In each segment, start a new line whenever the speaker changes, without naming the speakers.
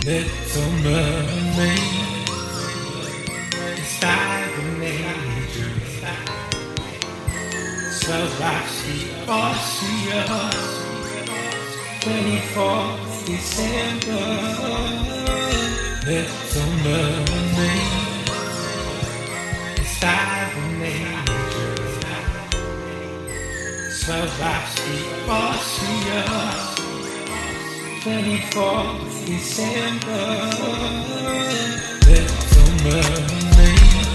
Little mermaid, inside the major, smells like the ocean. 24th December, little mermaid, inside the major, smells like the ocean. 24th December, little mermaid,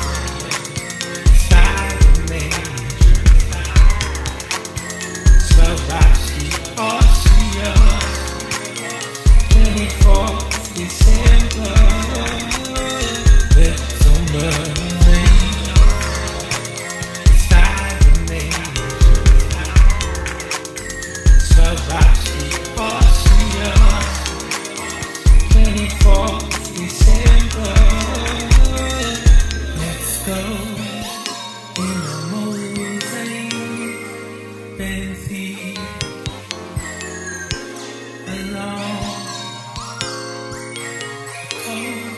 inside the major, smells like the ocean. 24th December, little mermaid, inside the major, smells like the ocean. 24th December, let's go in a mosaic fancy along the coast,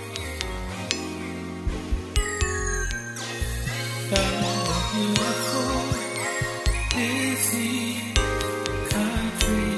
the beautiful busy country.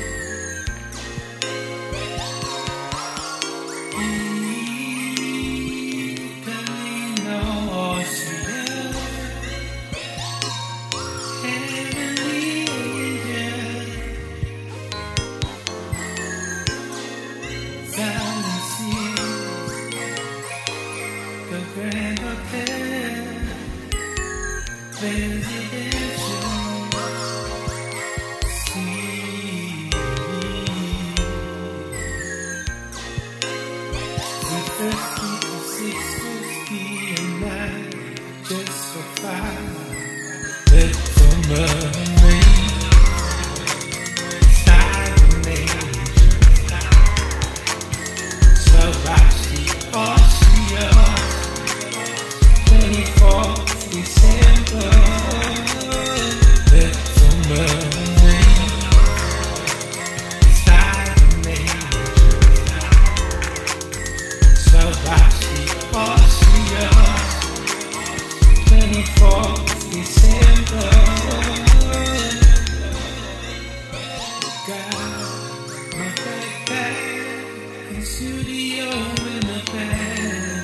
The Grand Hotel, residential, see, 350 to 650 a night, just for fun. Little mermaid, inside the major, smells like the ocean. 24th December, little mermaid, inside the major, smells like the ocean. 24th December, got my backpack and studio in the bag.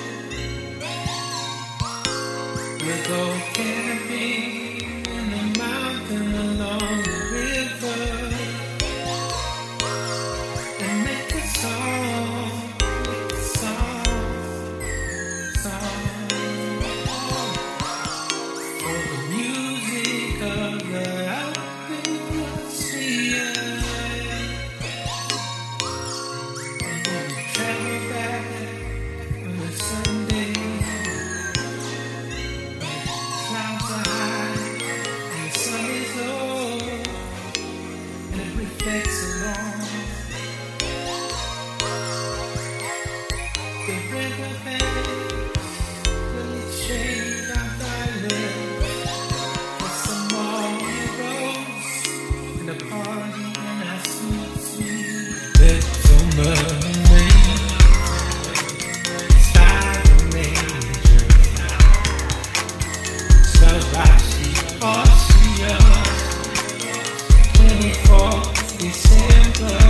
We'll go camping in the mountain along the river and make a song for the music of the atmosphere. And when we travel back on a Sunday, clouds are high and the sun is low, and it reflects along the riverbank. Will it shade our violence for some more rose and a party in our sweet, sweet little mermaid, inside the major, smells like the ocean. 24th December,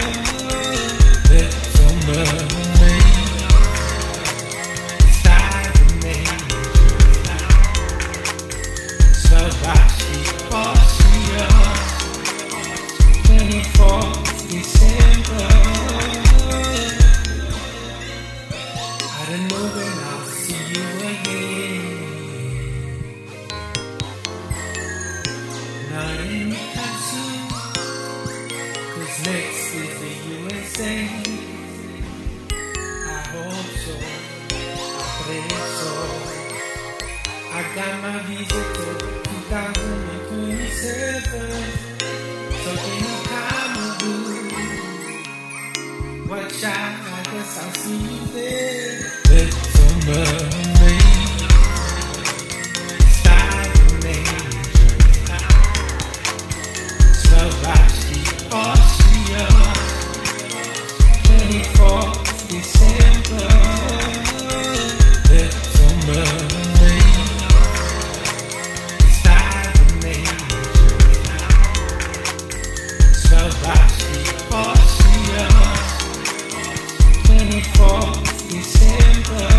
little mermaid, inside the major, smells like the ocean. 24th December, I don't know when I'll see you again. Not anytime soon, 'cause next is the USA. I hope so, I pray so. I got my visa till 2027, so anytime will do. Watch out, I guess I'll see you there. Little mermaid, inside the major, smells like the ocean. Last week was yours, 24th December.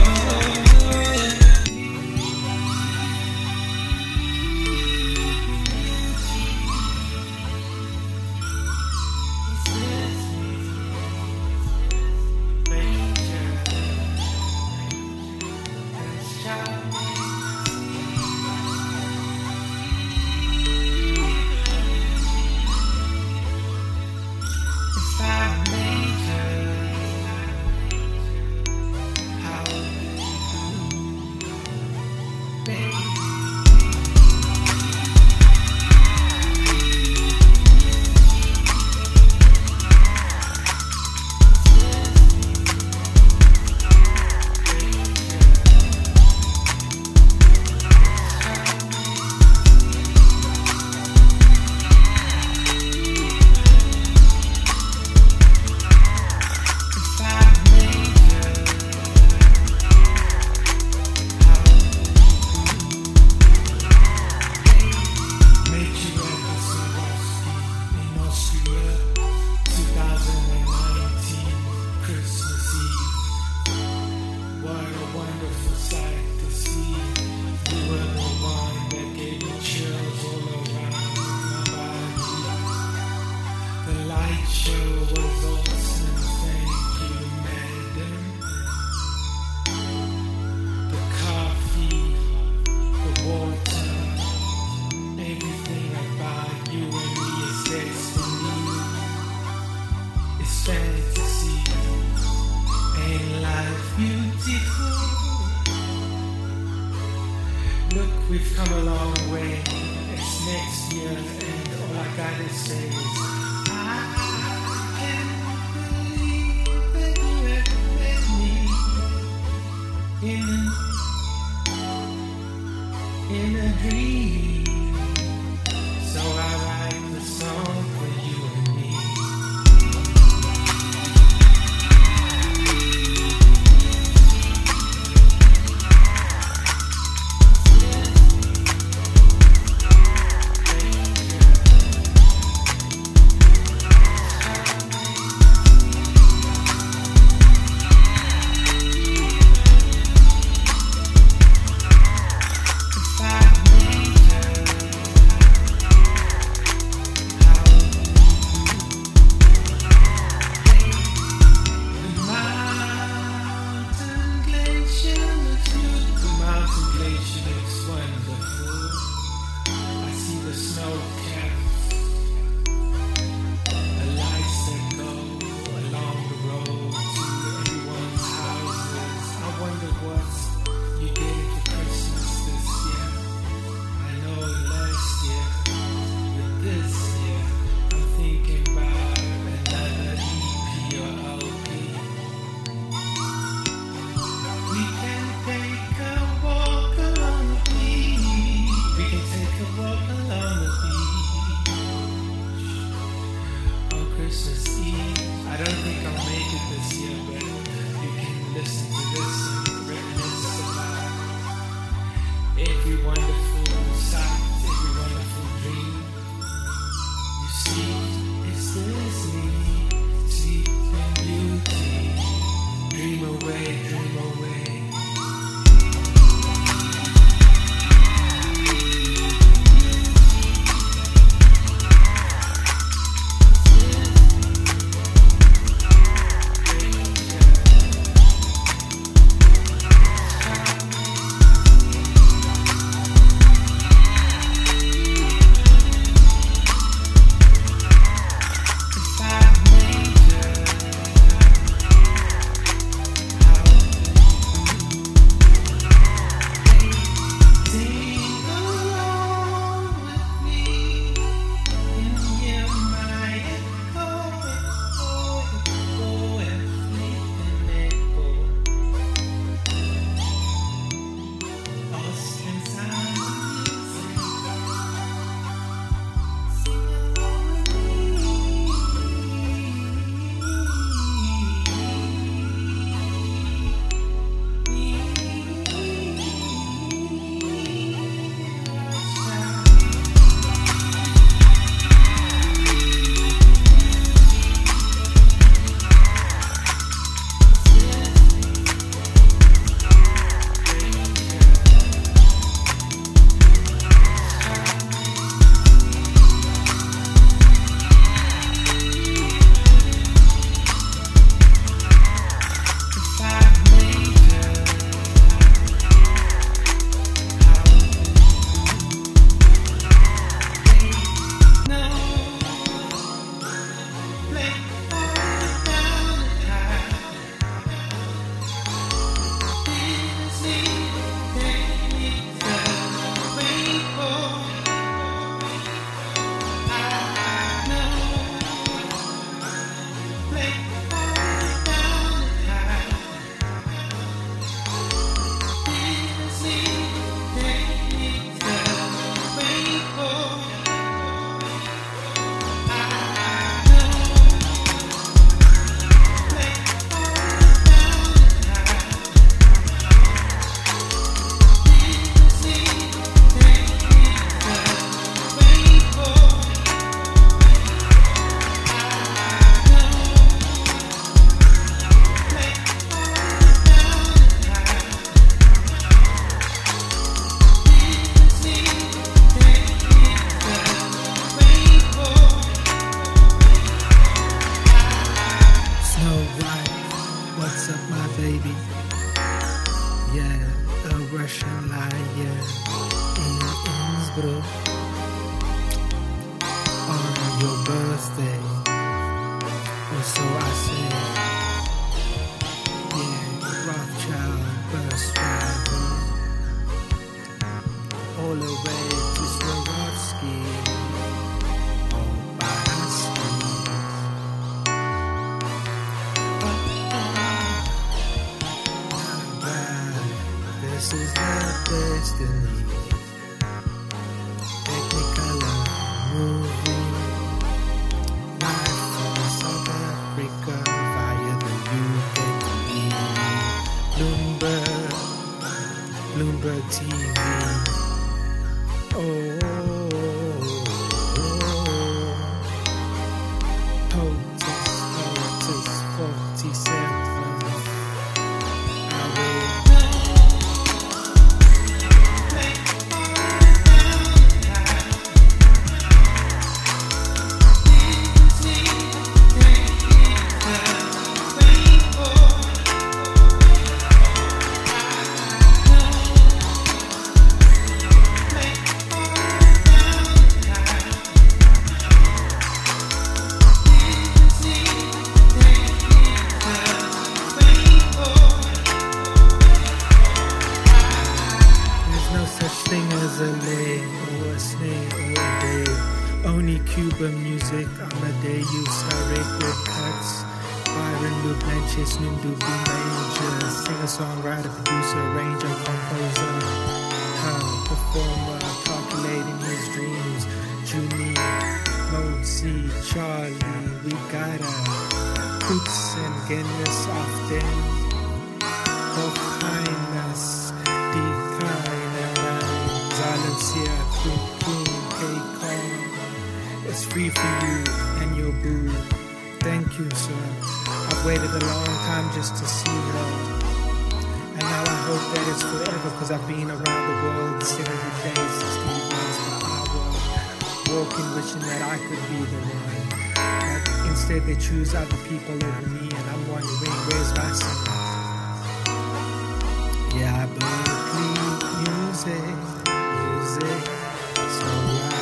Look, we've come a long way. It's next year, and all I gotta say is I can't believe that you ever met me in a dream. So I write the song for you and me. Christmas Eve. I don't think I'll make it this year, but you can listen to this and reminisce about every wonderful sight, every wonderful dream. You see, it's Disney, sleep and beauty. Dream away, dream away. April, on your birthday, or so I say. Yeah, Rothschild bus driver, all the way to Swarovski. This is our destiny. Technicolor movie. Live from South Africa via the UK. Bloomberg TV. POTUS 47. Thing as a lay or a snare or a day. Only Cuban music on the day you direct with cuts. Byron, Luke Blanches, Numdu B Major. Singer, songwriter, producer, arranger, composer. Performer, calculating his dreams. Junie, Mozi, Charlie, we gotta Puts and Guinness often. Hochheiners, die Zalencia, K-Con. It's free for you and your boo. Thank you, sir. I've waited a long time just to see her. And now I hope that it's forever, cause I've been around the world 70 days, 60 miles per hour. Walking, wishing that I could be the one. But instead they choose other people over me, and I'm wondering, where's my son? Yeah, Berkeley music. So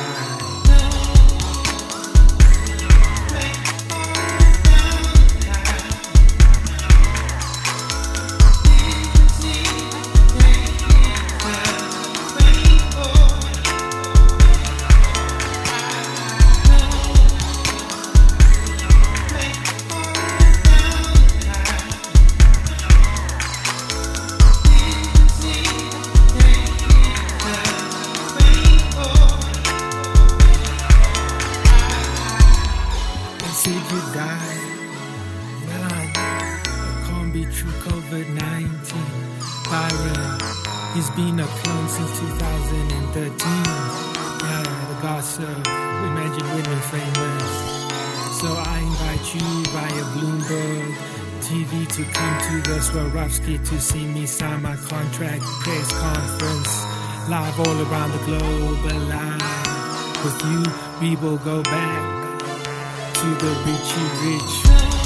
said you died. Well, it can't be true, COVID-19. Byron, he's been a clone since 2013. Yeah, the gossip, imagine women famous. So I invite you via Bloomberg TV to come to the Swarovski to see me sign my contract. Press conference, live all around the globe, alive. With you, we will go back to the Richie Rich.